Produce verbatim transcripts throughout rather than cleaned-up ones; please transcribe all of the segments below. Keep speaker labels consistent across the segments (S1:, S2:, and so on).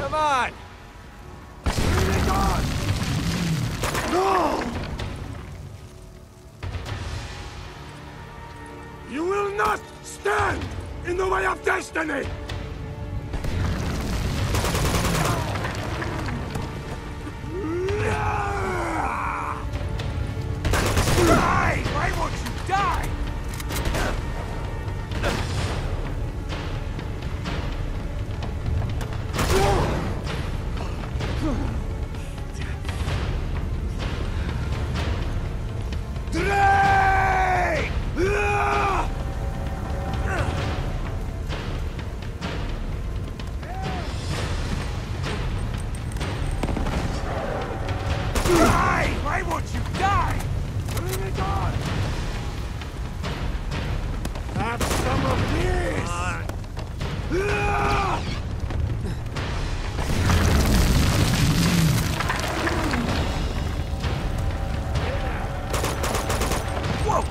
S1: Come on!
S2: Bring it on! No! You will not stand in the way of destiny!
S1: Die! Why won't you die? Why won't you die?
S2: Bring it on! Have some of this!
S1: Whoa!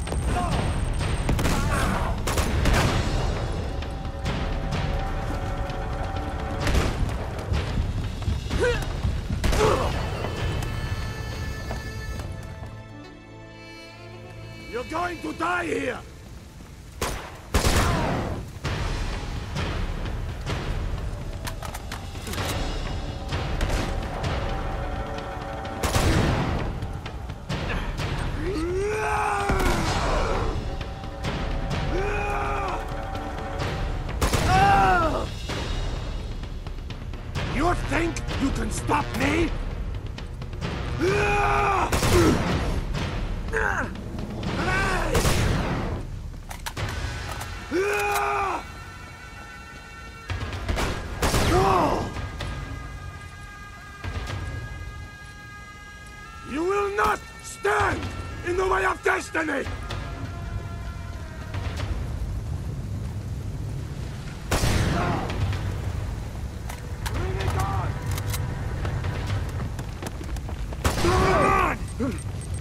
S2: You're going to die here! You think you can stop me? You will not stand in the way of destiny! Bring it on! Come on!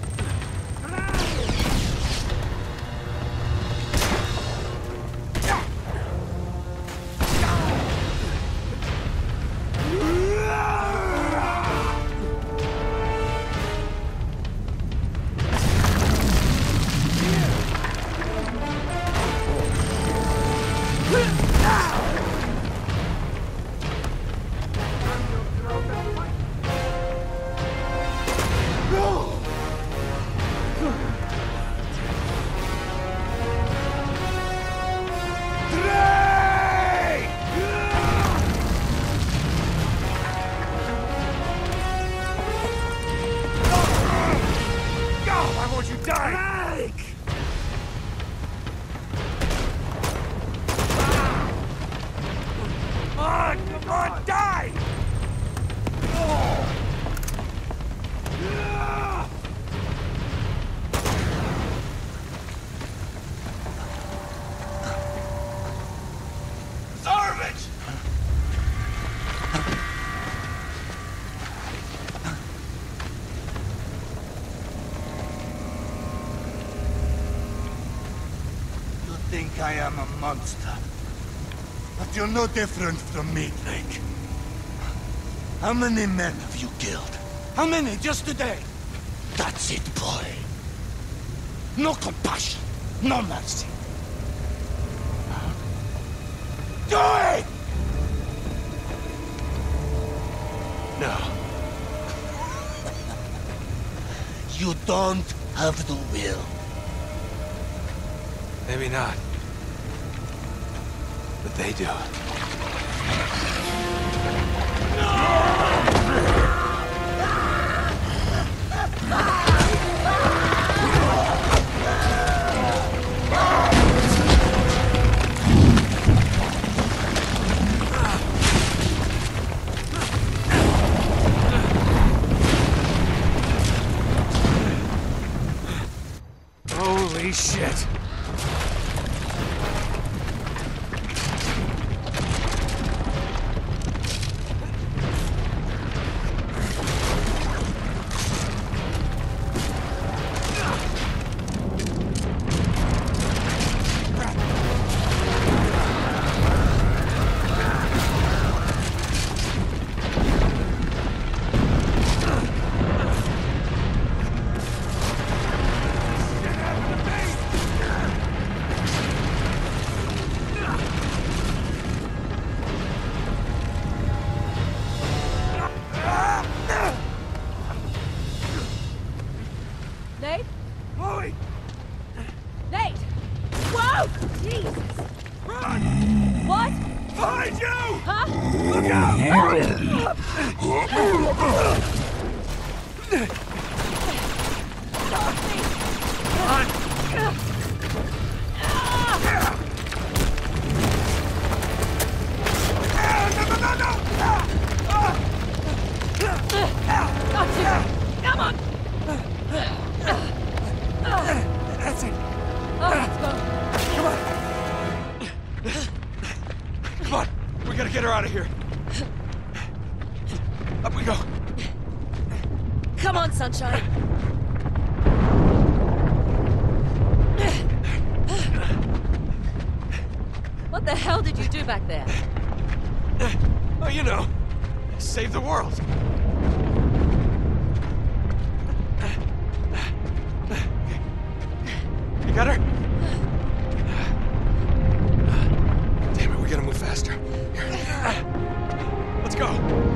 S1: Why won't you die?
S2: Break!
S1: Come on! Come on! Die! Garbage!
S3: You think I am a monster. But you're no different from me, Drake. How many men have you killed? How many just today? That's it, boy. No compassion, no mercy. Do it!
S1: No.
S3: You don't have the will.
S1: Maybe not. But they do. Holy shit!
S2: Run!
S4: What?
S2: Behind you!
S4: Huh?
S2: Look out!
S4: Got you! Come on!
S2: That's it.
S4: Oh, let's go.
S1: Come on! We gotta get her out of here. Up we go.
S4: Come on, Sunshine. What the hell did you do back there?
S1: Oh, you know, save the world. You got her? Damn it, we gotta move faster. Here. Let's go.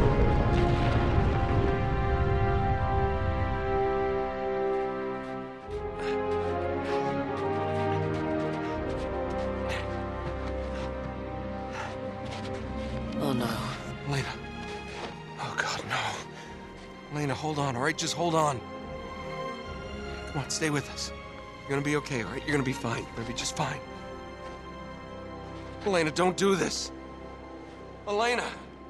S4: Oh no.
S1: Lena. Oh, God, no. Lena, hold on, all right? Just hold on. Come on, stay with us. You're gonna be okay, all right? You're gonna be fine. You're gonna be just fine. Elena, don't do this. Elena!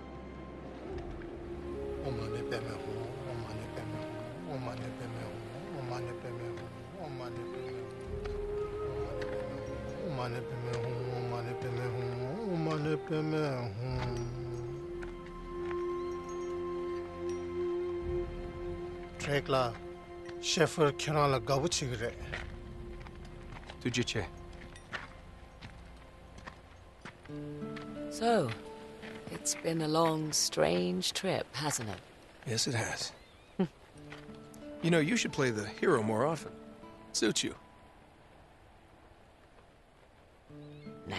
S5: Trekla, Sheffer Kirala Gabuchigre.
S1: Tujiche.
S4: So, it's been a long, strange trip, hasn't it?
S1: Yes, it has. You know, you should play the hero more often. Suits you.
S4: Nah.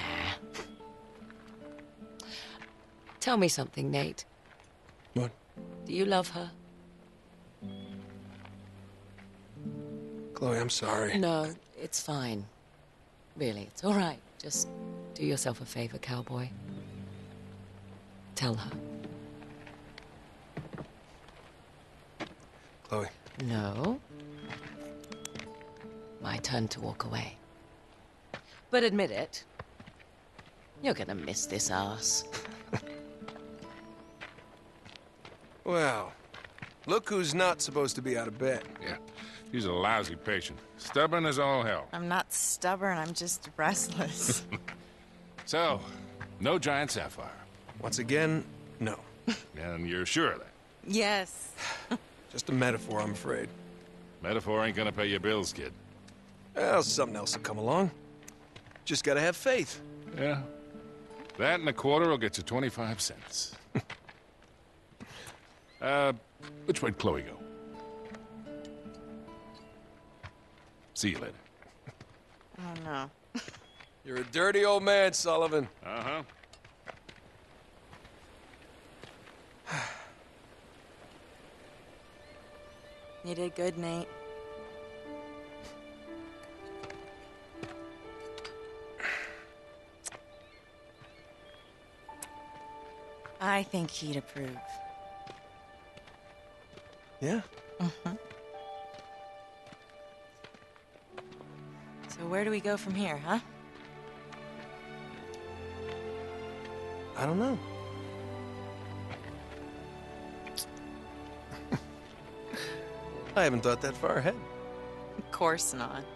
S4: Tell me something, Nate.
S1: What?
S4: Do you love her?
S1: Chloe, I'm sorry.
S4: No, it's fine. Really, it's all right. Just do yourself a favor, cowboy. Tell her.
S1: Chloe.
S4: No. My turn to walk away. But admit it. You're gonna miss this ass.
S1: Well, look who's not supposed to be out of bed.
S6: Yeah, he's a lousy patient. Stubborn as all hell.
S7: I'm not stubborn, I'm just restless.
S6: So, no giant sapphire.
S1: Once again, no.
S6: And you're sure of that?
S7: Yes.
S1: Just a metaphor, I'm afraid.
S6: Metaphor ain't gonna pay your bills, kid.
S1: Well, something else will come along. Just gotta have faith.
S6: Yeah. That and a quarter will get you twenty-five cents. uh, which way'd Chloe go? See you later.
S7: Oh no.
S1: You're a dirty old man, Sullivan.
S6: Uh-huh.
S7: You did good, Nate. I think he'd approve.
S1: Yeah?
S7: Mm-hmm. So where do we go from here, huh?
S1: I don't know. I haven't thought that far ahead.
S7: Of course not.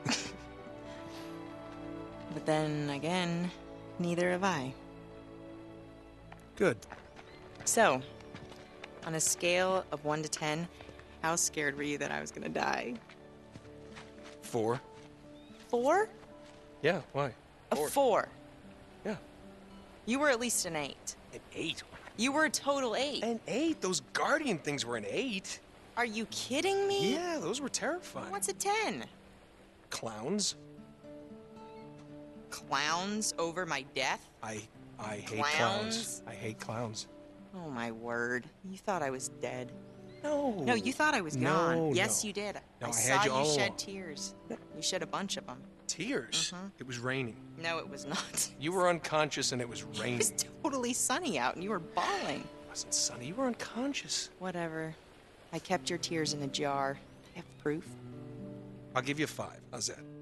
S7: But then again, neither have I.
S1: Good.
S7: So, on a scale of one to ten, how scared were you that I was gonna die?
S1: Four?
S7: Four?
S1: Yeah, why?
S7: A four.
S1: Yeah.
S7: You were at least an eight.
S1: An eight?
S7: You were a total eight.
S1: An eight? Those guardian things were an eight.
S7: Are you kidding me?
S1: Yeah, those were terrifying.
S7: What's a ten?
S1: Clowns?
S7: Clowns over my death?
S1: I... I hate
S7: Clowns?
S1: clowns. I hate clowns.
S7: Oh my word. You thought I was dead.
S1: No.
S7: No, you thought I was gone.
S1: No,
S7: Yes,
S1: no.
S7: you did.
S1: No,
S7: I
S1: I
S7: saw
S1: had you
S7: you
S1: all
S7: shed
S1: along.
S7: tears. You shed a bunch of them.
S1: Tears?
S7: Mhm.
S1: It was raining.
S7: No, it was not.
S1: You were unconscious and it was
S7: It
S1: raining.
S7: was totally sunny out and you were bawling.
S1: It wasn't sunny. You were unconscious.
S7: Whatever. I kept your tears in a jar. I have proof.
S1: I'll give you five. How's that?